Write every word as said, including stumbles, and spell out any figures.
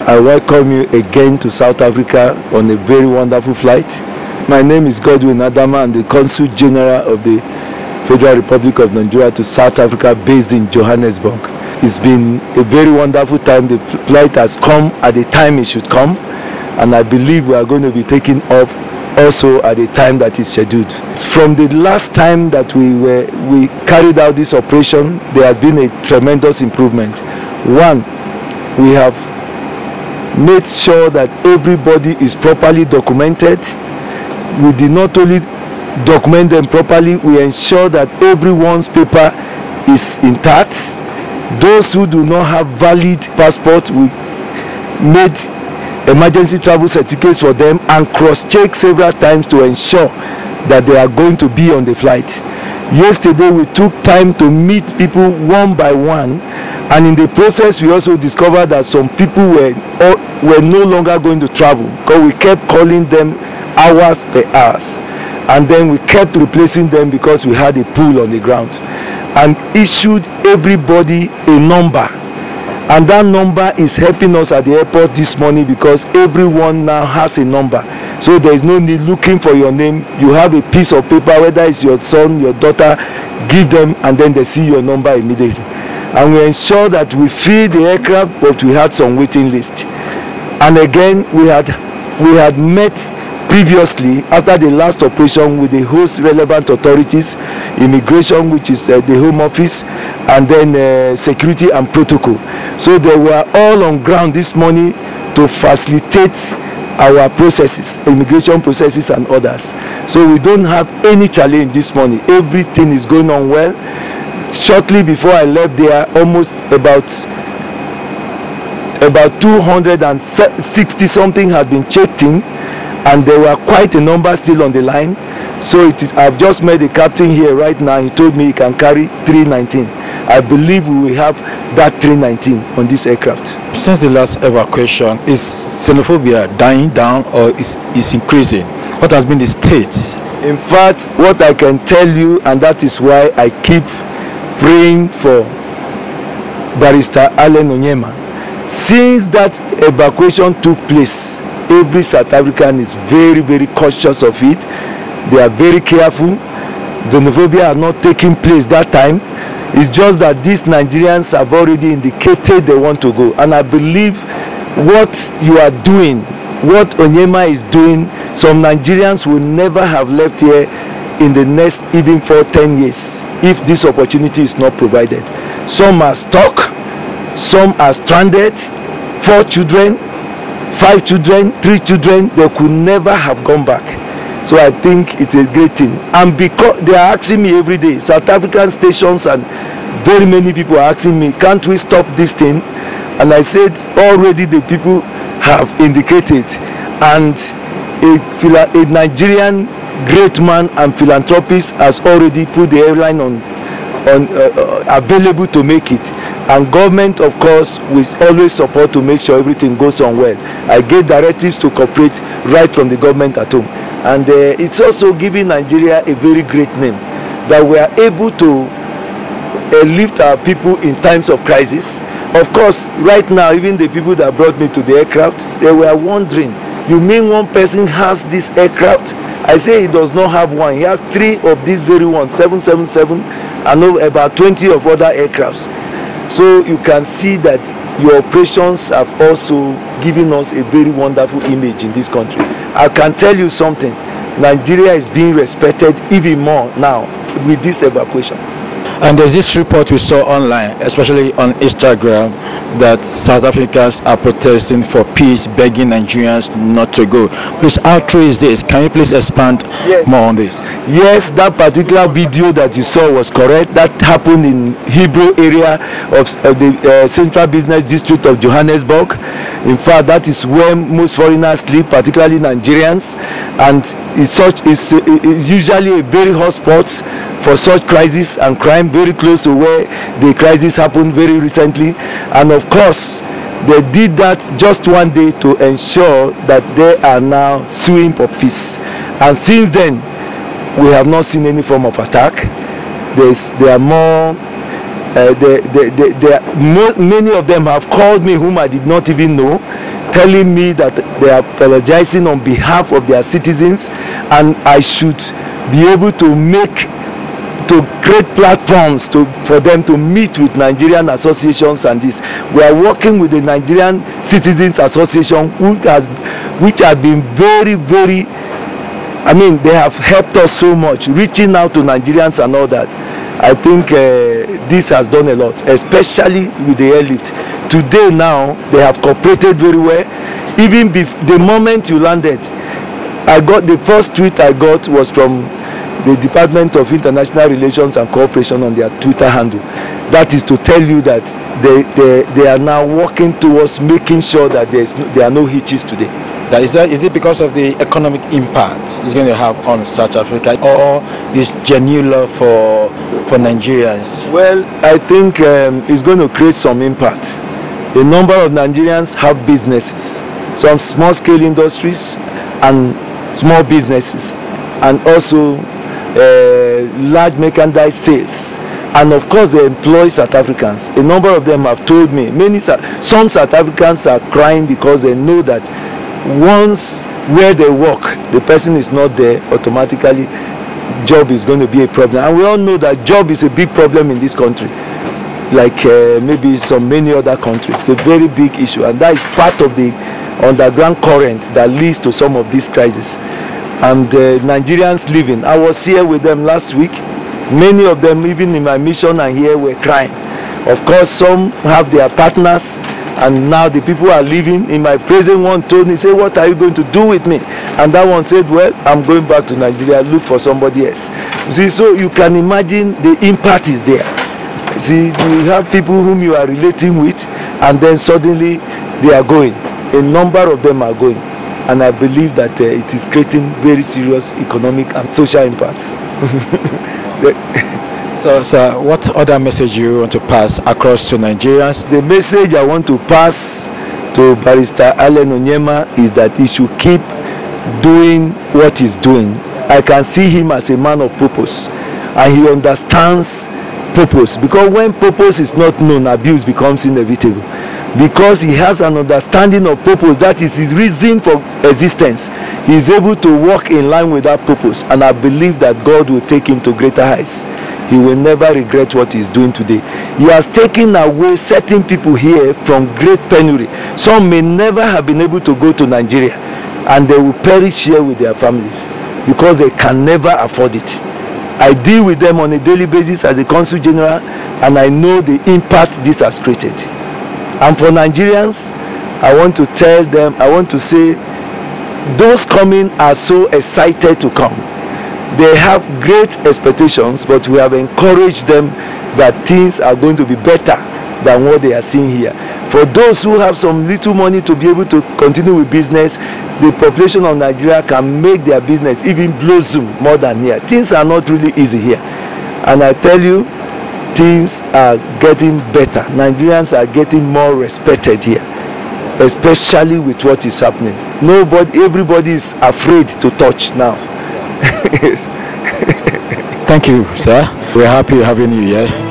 I welcome you again to South Africa on a very wonderful flight. My name is Godwin Adama. I'm the Consul General of the Federal Republic of Nigeria to South Africa, based in Johannesburg. It's been a very wonderful time. The flight has come at the time it should come, and I believe we are going to be taking off also at the time that is scheduled. From the last time that we were we carried out this operation, there has been a tremendous improvement. One, we have made sure that everybody is properly documented. We did not only document them properly, we ensure that everyone's paper is intact. Those who do not have valid passport, we made emergency travel certificates for them and cross-check several times to ensure that they are going to be on the flight. Yesterday we took time to meet people one by one, and in the process we also discovered that some people were were no longer going to travel, because we kept calling them hours per hours, and then we kept replacing them because we had a pool on the ground, and issued everybody a number. And that number is helping us at the airport this morning, because everyone now has a number. So there is no need looking for your name. You have a piece of paper, whether it's your son, your daughter, give them, and then they see your number immediately. And we ensure that we fill the aircraft, but we had some waiting list. And again, we had we had met previously after the last operation with the host relevant authorities, immigration, which is uh, the Home Office, and then uh, security and protocol. So they were all on ground this morning to facilitate our processes, immigration processes and others. So we don't have any challenge this morning. Everything is going on well. Shortly before I left there, almost about about two hundred sixty something had been checked in, and there were quite a number still on the line. So it is, I've just met the captain here right now. He told me he can carry three nineteen. I believe we will have that three nineteen on this aircraft. Since the last evacuation, is xenophobia dying down or is, is increasing? What has been the state? In fact, what I can tell you, and that is why I keep praying for Barrister Allen Onyema. Since that evacuation took place, every South African is very, very cautious of it. They are very careful. Xenophobia are not taking place that time. It's just that these Nigerians have already indicated they want to go. And I believe what you are doing, what Onyema is doing, some Nigerians will never have left here in the next even for ten years if this opportunity is not provided. Some are stuck, some are stranded, four children, five children, three children, they could never have gone back. So I think it's a great thing. And because they are asking me every day, South African stations and very many people are asking me, can't we stop this thing? And I said, already the people have indicated, and a, a Nigerian great man and philanthropist has already put the airline on, on uh, uh, available to make it. And government, of course, will always support to make sure everything goes on well. I gave directives to cooperate right from the government at home. And uh, it's also giving Nigeria a very great name, that we are able to uh, lift our people in times of crisis. Of course, right now, even the people that brought me to the aircraft, they were wondering, you mean one person has this aircraft? I say he does not have one. He has three of these very ones, seven seven seven, and about twenty of other aircrafts. So you can see that your operations have also given us a very wonderful image in this country. I can tell you something, Nigeria is being respected even more now with this evacuation. And there's this report we saw online, especially on Instagram, that South Africans are protesting for peace, begging Nigerians not to go. Please, how true is this? Can you please expand yes. more on this? Yes, that particular video that you saw was correct. That happened in Hebrew area of uh, the uh, Central Business District of Johannesburg. In fact, that is where most foreigners live, particularly Nigerians, and it's such it's, it's usually a very hot spot for such crisis and crime, very close to where the crisis happened very recently. And of course, they did that just one day to ensure that they are now suing for peace. And since then, we have not seen any form of attack. There's, there are more, uh, they, they, they, they are, mo many of them have called me whom I did not even know. telling me that they are apologizing on behalf of their citizens, and I should be able to make to create platforms to for them to meet with Nigerian associations. And this, we are working with the Nigerian Citizens Association, who has which have been very very I mean, they have helped us so much, reaching out to Nigerians and all that. I think uh, this has done a lot, especially with the airlift. Today now, they have cooperated very well. Even the moment you landed, I got the first tweet I got was from the Department of International Relations and Cooperation on their Twitter handle. That is to tell you that they, they, they are now working towards making sure that there, is no, there are no hitches today. That is, that, is it because of the economic impact it's going to have on South Africa, or this genuine love for, for Nigerians? Well, I think um, it's going to create some impact. A number of Nigerians have businesses, some small-scale industries and small businesses, and also uh, large mechanized sales. And of course, they employ South Africans. A number of them have told me, many some South Africans are crying because they know that once where they work, the person is not there, automatically job is going to be a problem. And we all know that job is a big problem in this country, like uh, maybe some many other countries. It's a very big issue, and that is part of the underground current that leads to some of these crises. And uh, Nigerians living, I was here with them last week. Many of them, even in my mission and here, were crying. Of course, some have their partners, and now the people are leaving. In my present, one told me, say, what are you going to do with me? And that one said, well, I'm going back to Nigeria, look for somebody else. See, so you can imagine the impact is there. See, you have people whom you are relating with, and then suddenly they are going. A number of them are going. And I believe that uh, it is creating very serious economic and social impacts. So, sir, what other message you want to pass across to Nigerians? The message I want to pass to Barrister Allen Onyema is that he should keep doing what he's doing. I can see him as a man of purpose, and he understands purpose, because when purpose is not known, abuse becomes inevitable. Because he has an understanding of purpose, that is his reason for existence, he is able to walk in line with that purpose, and I believe that God will take him to greater heights. He will never regret what he's doing today. He has taken away certain people here from great penury. Some may never have been able to go to Nigeria, and they will perish here with their families because they can never afford it. I deal with them on a daily basis as a Consul General, and I know the impact this has created. And for Nigerians, I want to tell them, I want to say, those coming are so excited to come. They have great expectations, but we have encouraged them that things are going to be better than what they are seeing here. For those who have some little money to be able to continue with business, the population of Nigeria can make their business even blossom more than here. Things are not really easy here. And I tell you, things are getting better. Nigerians are getting more respected here, especially with what is happening. Nobody, everybody is afraid to touch now. Yes. Thank you, sir. We're happy having you here.